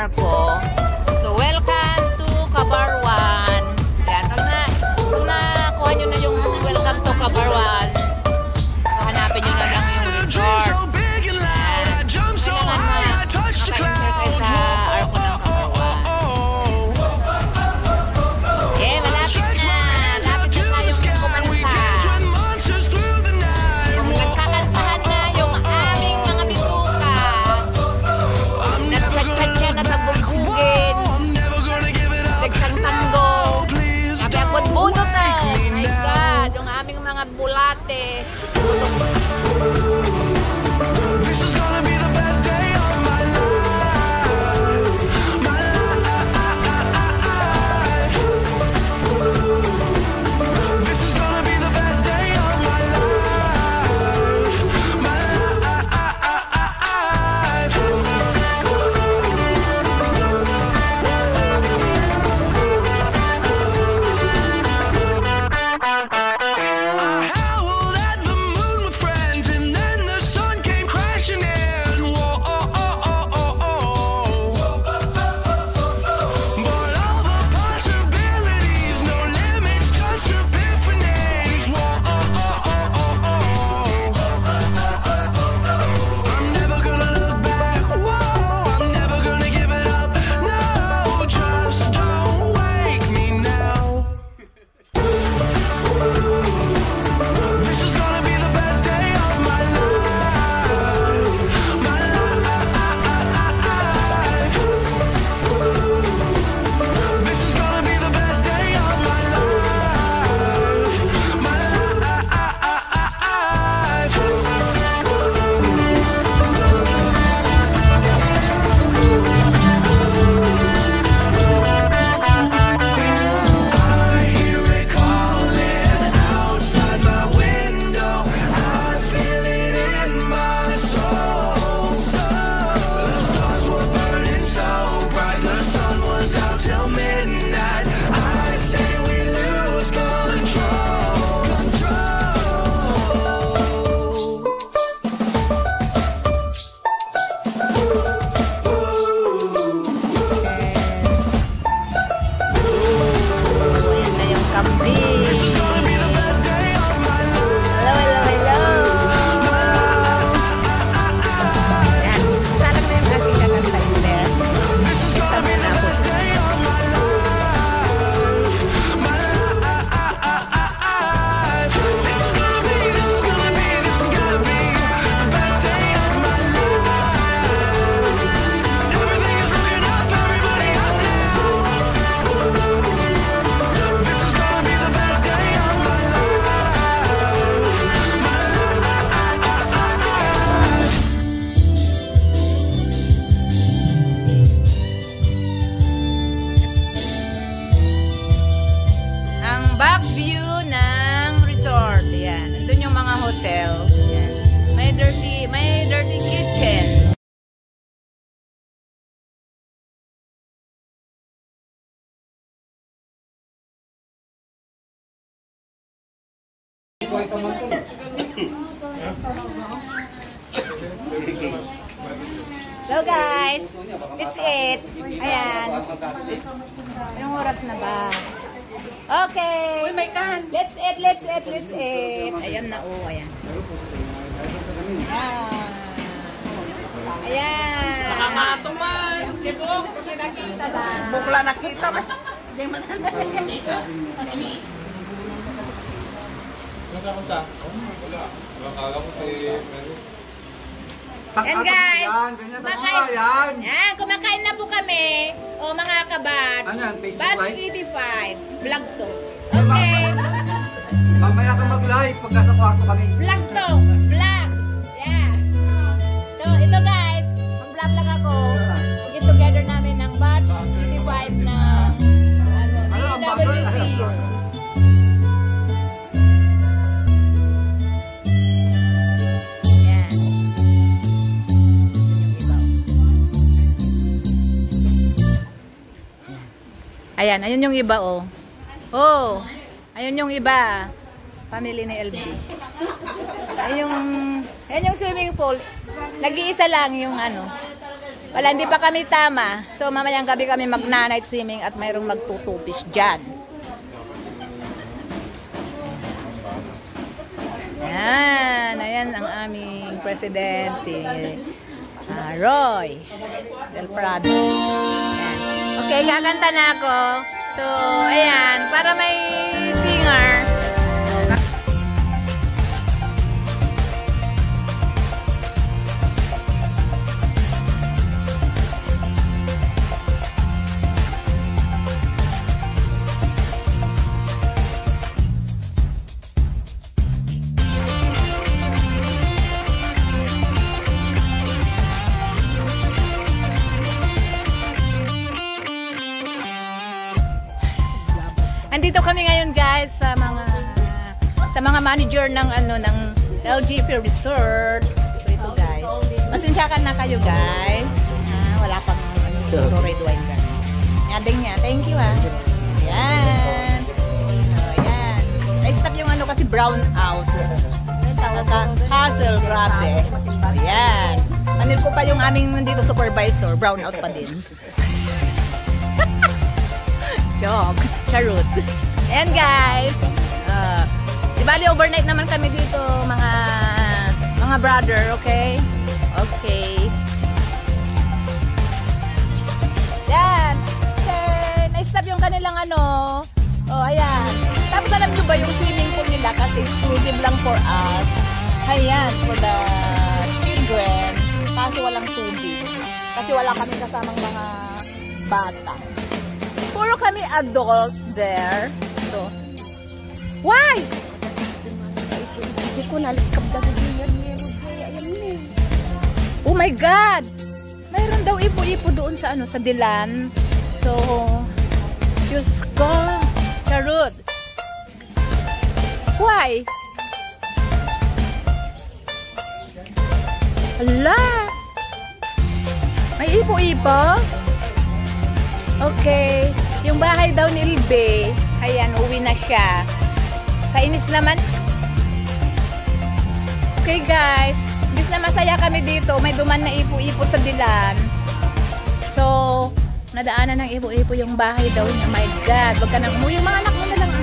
Ko. So, welcome to Cabarwan. Yan, pag nakuha nyo na yung welcome to Cabarwan, so, hanapin nyo na lang yung resort. Yan. Kailangan maka-enter kayo sa Arco ng Cabarwan. Okay, malapit na. Lapit na tayong kumanta. Kung nagkakantahan na yung aming mga bituka, nagkatsa na tagbulbugin, nagkantando, nagkabot-bunot na. My God, yung aming mga bulate. This is gonna be the best day of my life. My life. This is gonna be the best day of my life. My I howled at the moon with friends, and then the sun came crashing in. Whoa, oh, oh, oh, oh, oh. But all the possibilities, no limits, just epiphanies. Whoa, oh, oh, oh, oh, oh. I'm never gonna look back. Whoa, I'm never gonna give it up. No, just don't wake me now. This is gonna be the best day of my life. My life. This is gonna be the best day of my life. My I hear it calling outside my window. I feel it in my soul. The stars were burning so bright. The sun was out till midnight. I say we lose control. Ayan na yung kambing. This is gonna be the best day of my life. Hello, hello, hello. Yan. Sana na yung aking kakanta in there. This is gonna be the best day of my life. My life. This is gonna be the best day of my life. Everything is looking up, everybody up now. This is gonna be the best day of my life. My Ang back view ng resort. Yan. Doon yung mga hotel. Yan. May dirty kitchen. Hello guys! It's 8. Ayan. Anong oras na ba? Okay. Let's eat. Ayan na, oh, ayan. Ayan. Nakakatong man. Tibok. Nakita lang. Bukla nakita ba? Yan guys. Yan, kumakain na po kami. O mga kabat. Batch 85. Vlog to. Okay. Mamaya ka mag-live pag nasa kwarto kami. Vlog to. Vlog. Yeah. So, ito guys. Mag-vlog lang ako. Get together namin ng batch 85 na DWC. Yan. Ayan, ayun yung iba, oh. Oh, ayun yung iba. Family ni LB. Ayun yung swimming pool. Nag-iisa lang yung ano. Wala, hindi pa kami tama. So, mamayang gabi kami mag-night swimming at mayroong magtutupis dyan. Ayan ang aming president, si Roy Del Prado. Ayan. Okay, kakanta na ako. So, ayan, para may singer. Andito kami ngayon guys sa mga manager ng ng LG Resort. So ito guys. Pasensyakan na kayo guys. Wala pang red wine guys. Yan din niya. Thank you ha. Ayan. Ayan. Except yung kasi brown out. Talaga hassle, grabe. Ayan. Panil ko pa yung aming nandito supervisor. Brown out pa din. Joke. Charot. And guys, di bali overnight naman kami dito mga brother, okay? Okay. Yan. Okay. Na-stop yung kanilang oh, ayan. Tapos alam nyo ba yung swimming pool nila kasi exclusive lang for us. Ayan, for the children. Kasi walang tubig. Kasi wala kami kasamang mga bata. Puro kami adult there. So, why? Hindi ko nalikab na oh my God! Mayroon daw ipo-ipo doon sa sa Dilan. So, Diyos ko. Charot. Why? Hala! May ipo-ipo? Okay. Yung bahay daw ni Ilbe, ayan, uwi na siya. Kainis naman. Okay guys, bis na masaya kami dito, may duman na ipo-ipo sa Dilan. So, nadaanan ng ipo-ipo yung bahay daw niya. My God, wag ka nang umuwi. Yung mga anak mo na lang.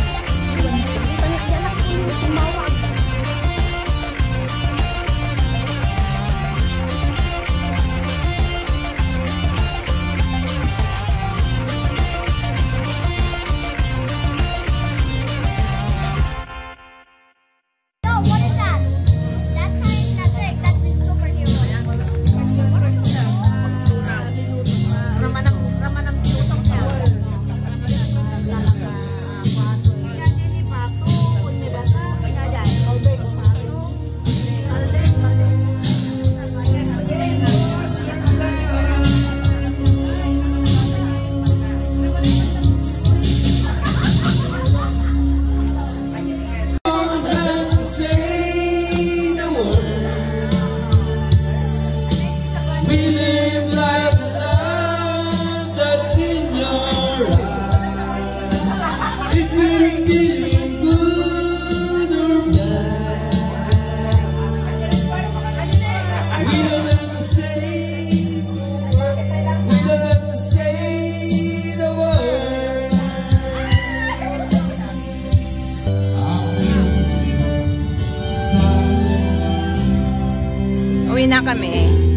Pauwi na kami.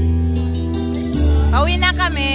Pauwi na kami.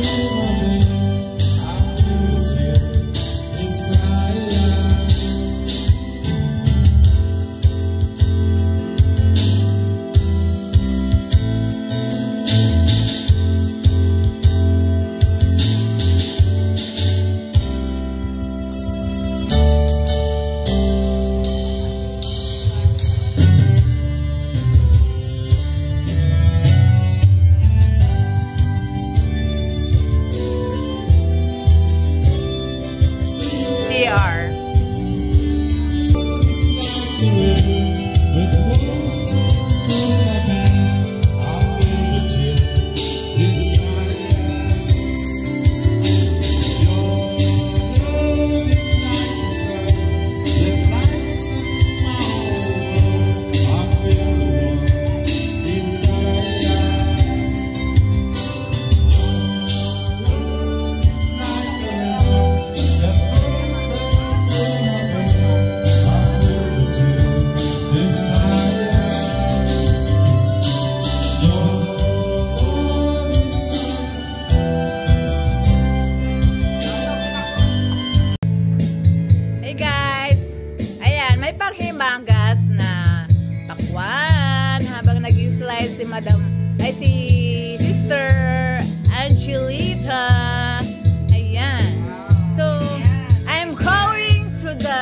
si Madam, ay si Sister Angelita. Ayan. So, I'm going to the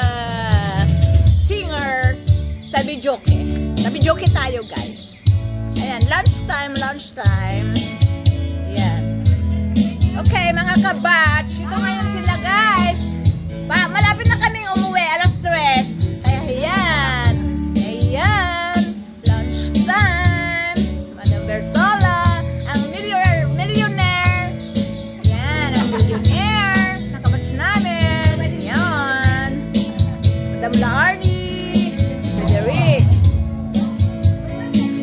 singer sa Bijoke. Sa Bijoke tayo, guys. Ayan, lunchtime. Ayan. Okay, mga kabatch. Ito ngayon sila, guys. Malapit na kaming umuwi, alas 3. Kaya ayan. Ayan. Lunchtime. Madam Bersola. Ang millionaire. Ayan, ang millionaire. Nakabatch namin. Ayan. Madam Larnie. Frederick.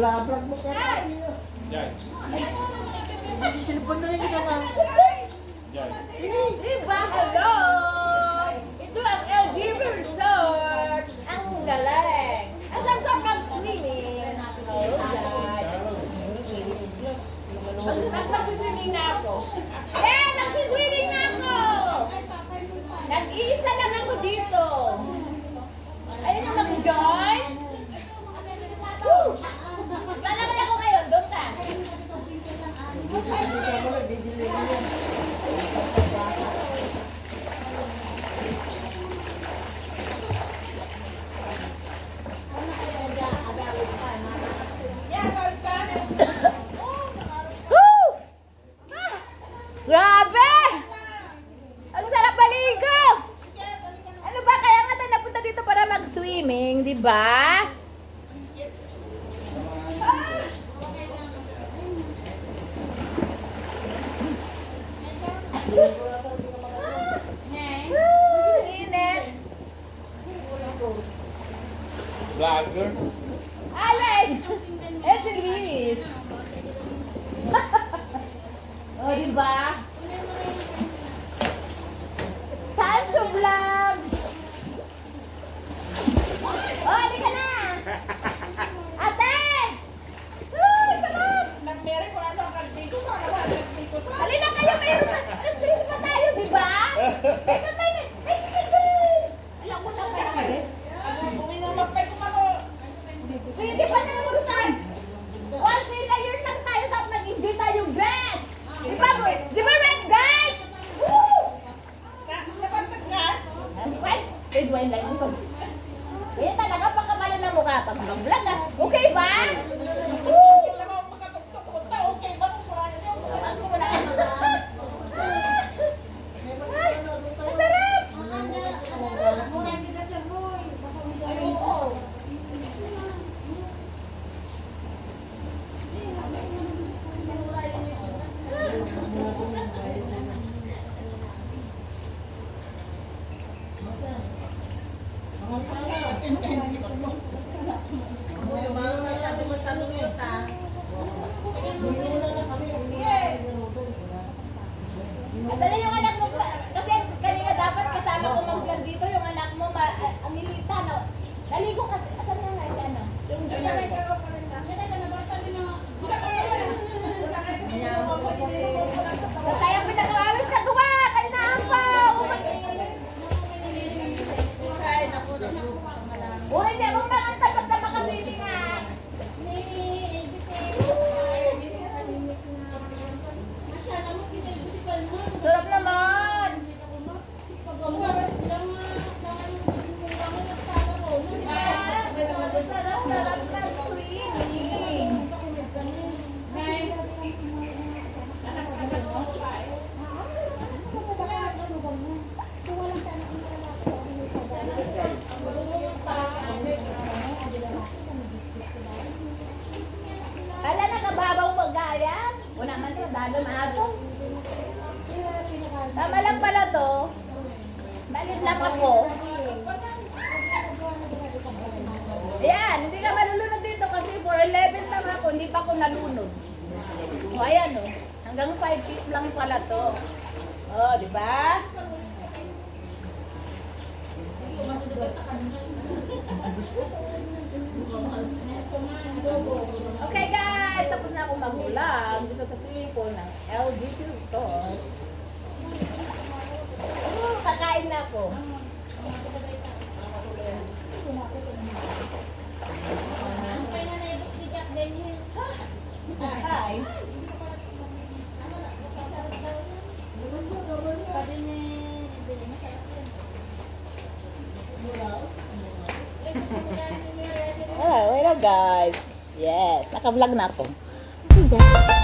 Bla-vlog mo ka. Silipon na rin ka ba? Diba? Hello! Ito ang LG Resort! Ang galing! Ang sarap mag-swimming! Magsiswimming na ako. Nagsiswimming na ako! Nag-iisa lang ako dito. Ayun yung mag-join. Lalakay ako ngayon. Doon ka. Grabe! Ang sarap baligo! Ano ba? Kaya nga tayo napunta dito para mag-swimming, di ba? Init! Vlogger. Alex! Es Luis! O, di ba? It's time to vlog! O, hindi ka na! Ate! Sarap! Nag-meri ko ano ang dito sa dito sa. Halina kayo, mayroon pa! Alas 3 pa tayo, di ba? Mayroon tayo! Alam mo lang kayo. Bumi na magpay ko ako. Pwede pa na naman. Once in a year lang tayo, tapos nag-enjoy tayong best! Di ba, boy? Di ba, red guys? Woo! Napantag na. Red wine lang ito. Kaya talaga pagkamala ng mukha pag mag-vlog ah. Okay ba? Woo! Alam mo makatugtog ko ta okay ba kung wala niyo? Ang muna. Ay, ang sarap! Asan yung anak mo? Kasi kanina dapat kasama ko mag-vlog dito. Yung anak mo, ang nilita, no? Naligo ka. Asan na nga yung ano? Yung junior ko. Sayang pinakawawis ka gawa! Kaya na ako! Uy, hindi akong pangantal basta makaswimming nga! Sarap naman! Sarap ng swimming! Kala nakababaw magaya? Wala man ito, dalam ako. Tama lang pala to. Malit lang ako. Ayan, hindi ka malulunod dito kasi 4'11 lang ako, hindi pa ako nalunod. O ayan o, hanggang 5 feet lang pala to. O, di ba? Okay guys, tapos na akong maghulang dito sa swimming pool ng LG Resort. Kakain na ako. Hi. Hello guys. Yes, naka-vlog na ako.